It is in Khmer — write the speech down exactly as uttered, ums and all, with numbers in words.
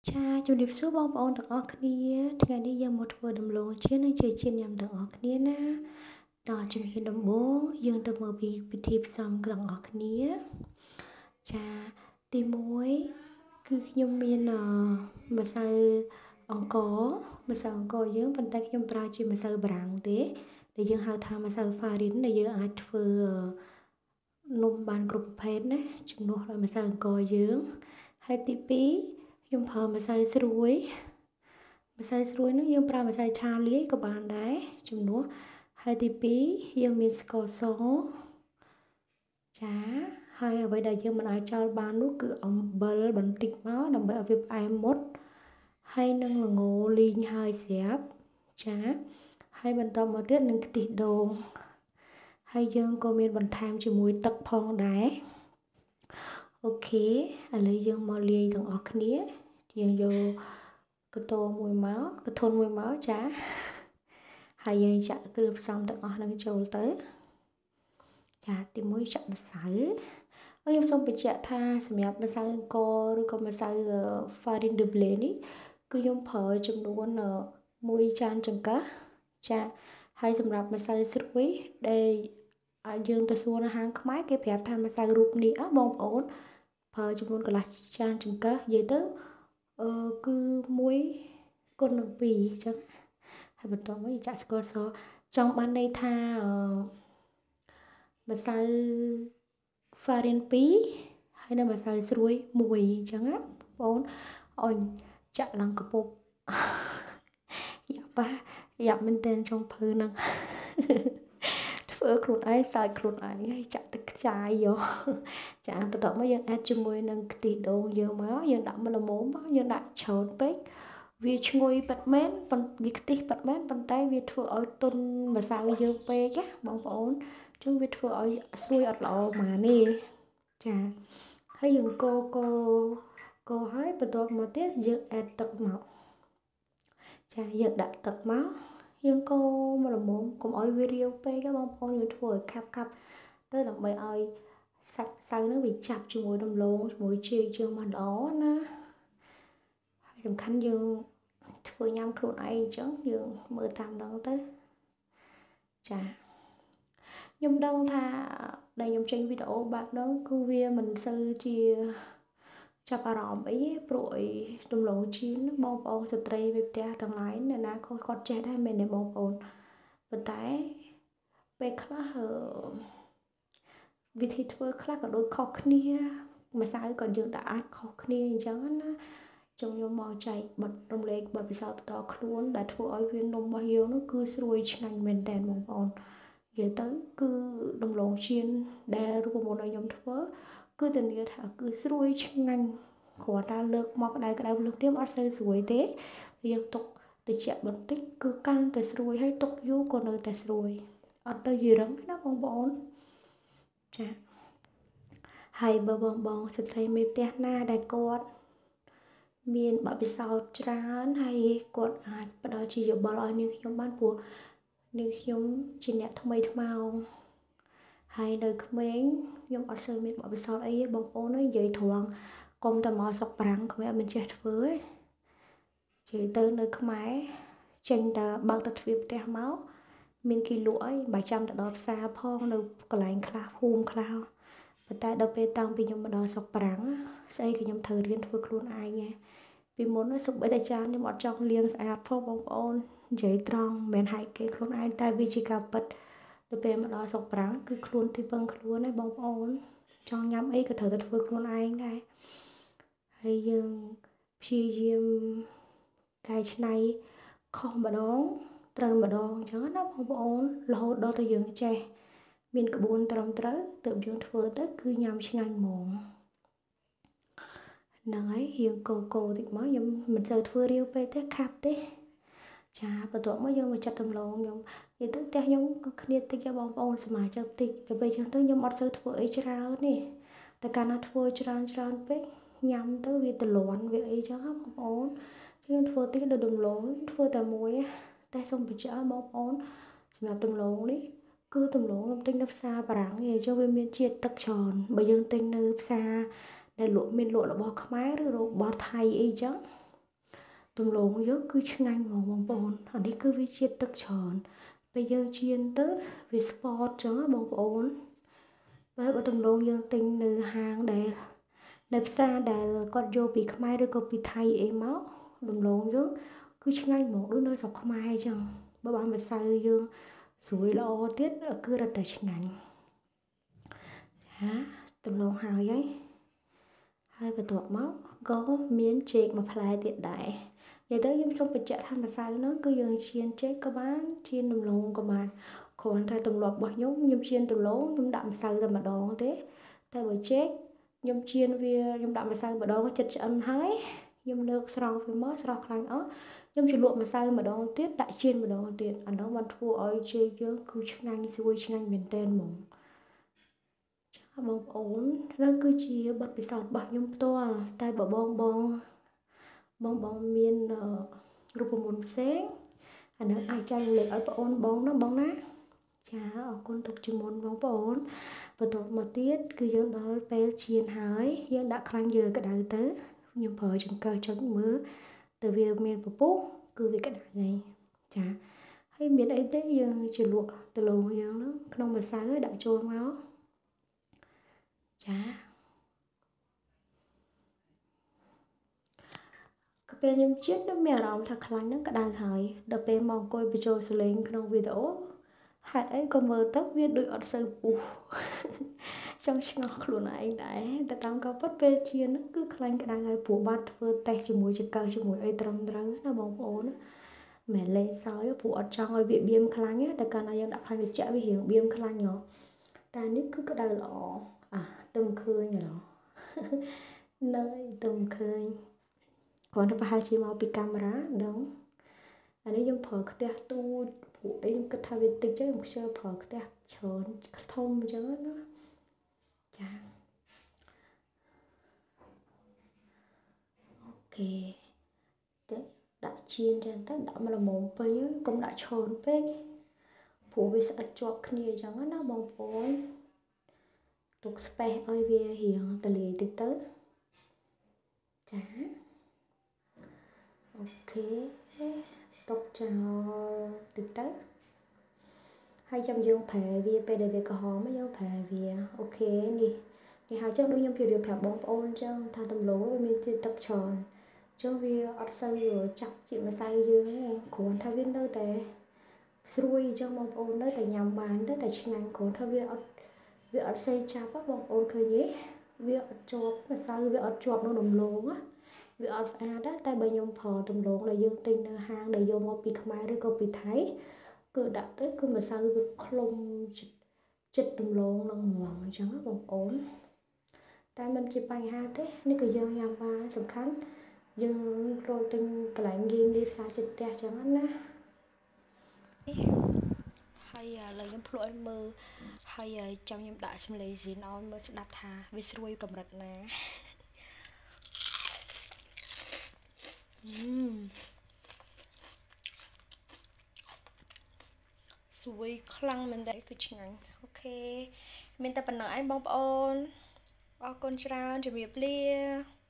Cha chủ điệp số bong bóngទាំងអស់គ្នាថ្ងៃនេះយើងមកធ្វើដំឡូងជៀននិងចេកជៀនញ៉ាំទាំងអស់គ្នាណាតោះជំហានដំបូងយើងទៅមើលពីពិធីផ្សំទាំងអស់គ្នាចាទីមួយគឺខ្ញុំមានម្សៅអង្ករម្សៅអង្ករយើងប៉ុន្តែខ្ញុំប្រើជាម្សៅបារាំងទេដែលយើងហៅថាម្សៅ Farin ដែលយើងអាចធ្វើនំបានគ្រប់ប្រភេទណាជំនួសដោយម្សៅអង្ករយើងហើយទីពីរខ្ញុំប្រើម្សៅស្រួយម្សៅស្រួយនោះយើងប្រើម្សៅឆាលាយក៏បានដែរជំនួសហើយទីពីរយើងមានស្ករសចាហើយអ្វីដែលយើងមិនអាចចោលបាននោះគឺអំបិលបន្តិចមកដើម្បីឲ្យវាផ្អែមមុតហើយនឹងល្ងលីងហើយស្រាប់ចាហើយបន្តមកទៀតនឹងខ្ទិះដូងហើយយើងក៏មានបន្ថែមជាមួយទឹកផងដែរអូខេឥឡូវយើងមកលាយទាំងអស់គ្នាយើងយកកតោមួយមកកធុនមួយមកចាហើយយើងចាក់គ្រឿងផ្សំទាំងអស់នឹងចូលទៅចាទីមួយចាក់ម្សៅហើយខ្ញុំសូមបញ្ជាក់ថាសម្រាប់ម្សៅអង្គឬក៏ម្សៅ Farin de blé នេះគឺខ្ញុំប្រើចំនួនមួយចានចង្កឹះចាហើយសម្រាប់ម្សៅស្រួយដែលឲ្យយើងទៅសួរនៅហាងខ្មែរគេប្រាប់ថាម្សៅរូបនេះអ่ะបងប្អូនប្រើចំនួនកន្លះចានចង្កឹះនិយាយទៅអឺគឺមួយគុណនឹងពីរអញ្ចឹងហើយបន្តមកចាក់ស្ករសចង់បានន័យថាអឺម្សៅ Farin ពីរហើយនៅម្សៅស្រួយមួយអញ្ចឹងណាបងអូនចាក់ឡើងកពុបយ៉ាប់ប៉ាយ៉ាប់មែនតើចង់ភើហ្នឹងធ្វើខ្លួនឯងសើចខ្លួនឯងហើយចាក់ទឹកខ្ចាយយកចាបន្ទាប់មកយើងអាត់ជាមួយនឹងខ្ទិះដូងយើងមកយើងដាក់មកល្មមយើងដាក់ច្រើនពេកវាឈ្ងុយប៉ិតមែនវាខ្ទិះប៉ិតមែនប៉ុន្តែវាធ្វើឲ្យទុនម្សៅយើងពេកណាបងប្អូនចឹងវាធ្វើឲ្យស្រួយអត់ល្អហ្មងនេះចាហើយយើងកូរកូរកូរហើយបន្ទាប់មកទៀតយើងអាត់ទឹកមកចាយើងដាក់ទឹកមកយើងកូរមកល្មមកុំឲ្យវារាវពេកបងប្អូនយើងធ្វើឲ្យខាប់ខាប់ទៅដើម្បីឲ្យសាច់សៅនឹងវាចាប់ជាមួយដំឡូងជាមួយចេកយើងបានល្អណាហើយសំខាន់យើងធ្វើញ៉ាំខ្លួនឯងអញ្ចឹងយើងមើលតាមដល់ទៅចាខ្ញុំដឹងថាដែលខ្ញុំចេញវីដេអូបែបហ្នឹងគឺវាមិនសូវជាចាប់អារម្មណ៍អីព្រោះអីដំឡូងជៀនបងប្អូនស្ត្រីនៅផ្ទះទាំងឡាយអ្នកណាក៏គាត់ចេះដែរមែនទេបងប្អូនប៉ុន្តែពេលខ្លះវិធីធ្វើខ្លះក៏ដូចខុសគ្នាម្សៅក៏យើងដាក់អាចខុសគ្នាអញ្ចឹងណាចង់ខ្ញុំមកចែកបတ်រំលែកបတ်ពិសោធន៍បន្តខ្លួនដែលធ្វើឲ្យវានំរបស់យើងនោះគឺស្រួយឆ្ងាញ់មែនតើបងប្អូននិយាយទៅគឺដំឡូងជៀនដែលរូបមន្តឲ្យខ្ញុំធ្វើគឺធានាថាគឺស្រួយឆ្ងាញ់គ្រាន់តែលើកមកក្តៅក្តៅលើកទៀតអត់សូវស្រួយទេយើងទុកតិចបន្តិចគឺកាន់តែស្រួយហើយទុកយូរក៏នៅតែស្រួយអត់ទៅយឺរឹងណាបងប្អូនចាហើយបើបងបងស្ត្រីមេផ្ទះណាដែលគាត់មានបទពិសោធន៍ច្រើនហើយគាត់អាចផ្ដល់ជាយោបល់ឲ្យនាងខ្ញុំបានព្រោះនាងខ្ញុំជាអ្នកថ្មីថ្មោងហើយនៅក្មេងខ្ញុំអត់សូវមានបទពិសោធន៍អីទេបងប្អូននិយាយត្រង់កុំតែមកស្រុកបារាំងក្មេងអត់មានចេះធ្វើទេនិយាយទៅនៅខ្មែរចេញតែបើកទៅទ្វារផ្ទះមកមានគេលក់អីបើចាំទៅដល់ផ្សារផងនៅកន្លែងខ្លះភូមិខ្លះប៉ុន្តែដល់ពេលតាំងពីខ្ញុំមកដល់ស្រុកបារាំងស្អីក៏ខ្ញុំត្រូវរៀនធ្វើខ្លួនឯងដែរពីមុនសូម្បីតែចានខ្ញុំអត់ចង់លាងស្អាតផងបងប្អូននិយាយត្រង់មិនមែនហែកគេខ្លួនឯងតែវាជាការពិតទៅពេលមកដល់ស្រុកប្រាំងគឺខ្លួនទីពឹងខ្លួនឯងបងប្អូនចង់ញ៉ាំអីក៏ត្រូវតែធ្វើខ្លួនឯងដែរហើយយើងព្យាយាមកែច្នៃខុសម្ដងត្រូវម្ដងអញ្ចឹងណាបងប្អូនរហូតដល់តែយើងចេះមានក្បួនត្រឹមត្រូវទើបយើងធ្វើទៅគឺញ៉ាំឆ្ងាញ់ហ្មងហ្នឹងហើយយើងកូរកូរតិចមកខ្ញុំមិនសូវធ្វើរាវពេកទេខាប់ទេចាបន្ទាប់មកយើងមកចាត់ដំឡូងខ្ញុំនិយាយទៅផ្ទះខ្ញុំគឺគ្នាតិចបងប្អូនសមាជិកតិចដល់ពេលចឹងទៅខ្ញុំអត់សូវធ្វើអីច្រើនទេតែកាលណាធ្វើច្រើនច្រើនពេកញ៉ាំទៅវាទលាន់វាអីចឹងបងប្អូនខ្ញុំធ្វើតិចដល់ដំឡូងធ្វើតែមួយតែសូមបញ្ជាក់បងប្អូនសម្រាប់ដំឡូងនេះគឺដំឡូងខ្ញុំទិញនៅផ្សារបារាំងឯងចុះវាមានជាតិទឹកច្រើនបើយើងទិញនៅផ្សារដែលលក់មានលក់របស់ខ្មែរឬរបស់ថៃអីចឹងទំលងយើងគឺឆ្ងាញ់ហ្មងបងប្អូនអានេះគឺវាជាតិទឹកច្រើនពេលយើងជៀនទៅវា sport ចឹងបងប្អូនបើបើទំលងយើងទិញនៅហាងដែលនៅផ្សារដែលគាត់យកពីខ្មែរឬក៏ពីថៃអីមកទំលងយើងគឺឆ្ងាញ់ហ្មងដូចនៅស្រុកខ្មែរអញ្ចឹងបើបានម្សៅយើងស្រួយល្អទៀតគឺរត់តែឆ្ងាញ់ចាទំលងហើយហើយហើយបន្ទាប់មកក៏មានចេកមួយផ្លែទៀតដែរនិយាយទៅខ្ញុំសូមបញ្ជាក់ថាម្សៅនោះគឺយើងឈានចេកក៏បានឈានទំលងក៏បានគ្រាន់តែទម្លាប់របស់ខ្ញុំខ្ញុំឈានទំលងខ្ញុំដាក់ម្សៅតែម្ដងទេតែបើចេកខ្ញុំជៀនវាខ្ញុំដាក់ម្សៅម្ដងចិត្តឆ្អិនហើយខ្ញុំលើកស្រង់វាមកស្រស់ខ្លាញ់អស់ខ្ញុំជ្រលក់ម្សៅម្ដងទៀតដាក់ជៀនម្ដងទៀតអានោះបានធ្វើឲ្យចេកយើងគឺឆ្ងាញ់ស្រួយឆ្ងាញ់មែនទែនហ្មងចាបងប្អូននោះគឺជាបទពិសោធន៍របស់ខ្ញុំផ្ទាល់តែបើបងបងបងបងមានរូបមន្តផ្សេងអានោះអាចចែករំលែកឲ្យបងអូនបងណាបងណាចាអរគុណទុកជាមុនបងប្អូនបន្ទាប់មកទៀតគឺយើងដល់ពេលឈានហើយយើងដាក់ខ្លាញ់យើងក្តៅទៅខ្ញុំប្រើចង្កឹះចុចមើលទៅវាមានពពុះគឺវាក្តៅហើយចាហើយមានអីទេយើងជ្រលក់ដុំយើងហ្នឹងក្នុងម្សៅឲ្យដាក់ចូលមកចាក៏ពេលខ្ញុំជិតមានអារម្មណ៍ថាខ្លាញ់ហ្នឹងក្តៅហើយដល់ពេលមកអង្គុយបញ្ចូលសលេងក្នុងវីដេអូហេតុអីក៏មើលទៅវាដូចអត់សូវពុះចង់ឆ្ងល់ខ្លួនឯងដែរតែតាមក៏ពិតពេលជៀនគឺខ្លាញ់ក្តៅហើយព្រោះបានធ្វើតេស្តជាមួយចង្កឹះជាមួយអីត្រឹមត្រូវណាបងប្អូនមែនលេសោយព្រោះអត់ចង់ឲ្យវាបៀមខ្លាញ់តែកាលណាយើងដាក់ខ្លាញ់ត្រជាក់វារៀងបៀមខ្លាញ់ហ៎តែនេះគឺក្តៅល្អអាទៅឃើញហ៎នៅទៅឃើញគ្រាន់តែប្រហែលជាមកពីកាមេរ៉ាដឹងអានេះខ្ញុំប្រើខ្ទះទូចព្រោះអីខ្ញុំគិតថាវាតិចចឹងខ្ញុំខ្ជិលប្រើខ្ទះច្រើនធំអញ្ចឹងណាចាអូខេទៅដាក់ជៀនចឹងទៅដាក់មកល្មមពេញកុំដាក់ច្រើនពេកព្រោះវាស្អិតជាប់គ្នាអញ្ចឹងណាបងប្អូនទុក space ឲ្យវារៀងទលាយតិចទៅចាអូខេទុកចោលតិចទៅហើយចាំយើងប្រែវាពេលដែលវាក្រហមយើងប្រែវាអូខេនេះនេះហើយចឹងដូចខ្ញុំជម្រាបប្រាប់បងប្អូនចឹងថាដំឡូងវាមានជាតិទឹកច្រើនចឹងវាអត់សូវចាប់ជាតិម្សៅយើងទេគ្រាន់ថាវានៅតែស្រួយចឹងបងប្អូននៅតែញ៉ាំបានទៅតែឆ្ងាញ់គ្រាន់ថាវាអត់វាអត់សូវចាប់បងប្អូនឃើញទេវាអត់ជាប់ម្សៅវាអត់ជាប់ក្នុងដំឡូងណាវាអត់ស្អាតតែបើខ្ញុំប្រើដំឡូងដែលយើងទិញនៅហាងដែលយកមកពីខ្មែរឬក៏ពីថៃគឺដាក់ទៅគឺម្សៅវាក្លុំចិត្តចិត្តដំឡូងនឹងហ្មងអញ្ចឹងបងប្អូនតែមិនជាបញ្ហាទេនេះក៏យើងញ៉ាំបានសំខាន់យើងរកទិញកន្លែងងាយងាយផ្សារចិត្តផ្ទះអញ្ចឹងណាហើយឥឡូវខ្ញុំភ្លក់ឲ្យមើលហើយចាំខ្ញុំដាក់សំឡេងស៊ីនឲ្យមើលស្ដាប់ថាវាស្រួយកម្រិតណាអឺស្រួយខ្លាំងមែនតើគឺឆ្ងាញ់អូខេមានតែប៉ុណ្ណឹងឯងបងប្អូនអរគុណច្រើនជម្រាបលា